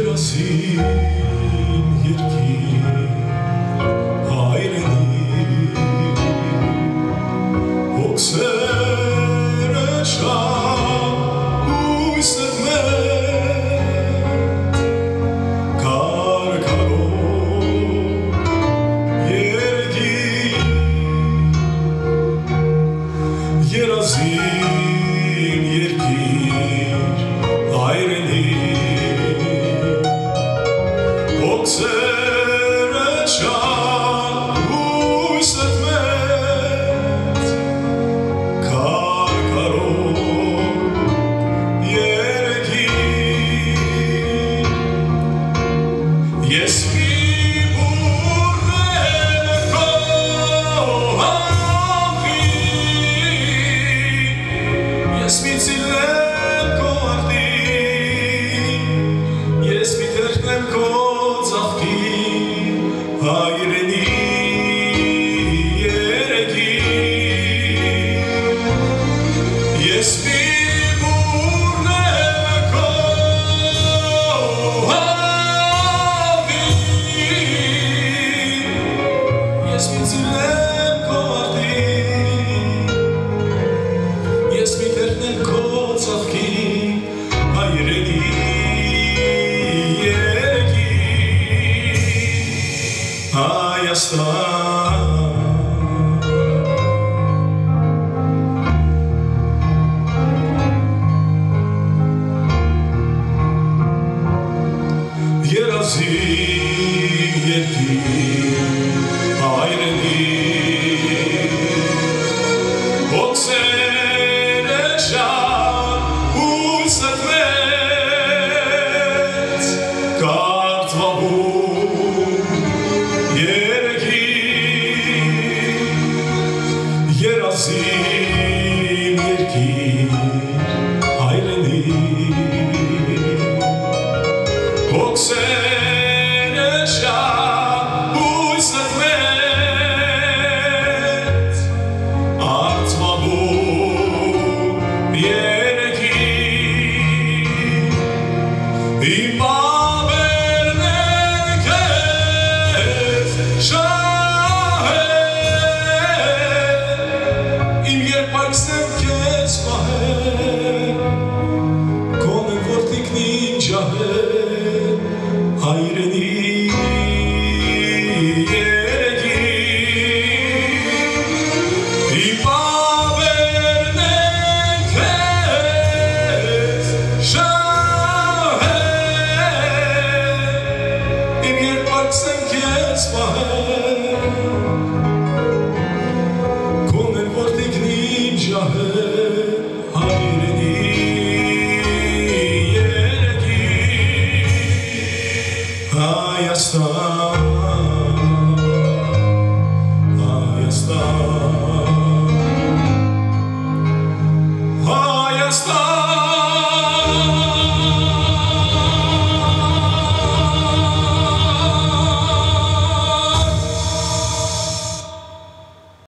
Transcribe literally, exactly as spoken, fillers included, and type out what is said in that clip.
երազին երկիր հայրենի հոգսերը շան հույսդ մետ կարկարով երգիր երազին երկիր հայրենի հոգսերը շան հույսդ մեծ կարկարով երգիր ես մի բուրնեմ քո համի ես մի ծիլեմ քո արտին ես մի թերքնեմ քո հայրենի երգիր ես մի բուրնեմ քո հավին ես մի ծիլեմ քո արտին ես մի թերքնեմ քո ծաղկին հայրենի Հայաստան երազին երկիր հայրենի հոգսերը շան հույսդ մեծ կարծվաբում երազին երկիր հայրենի հոգսերը շան հույսդ մեծ արծվաբում երգիր իմ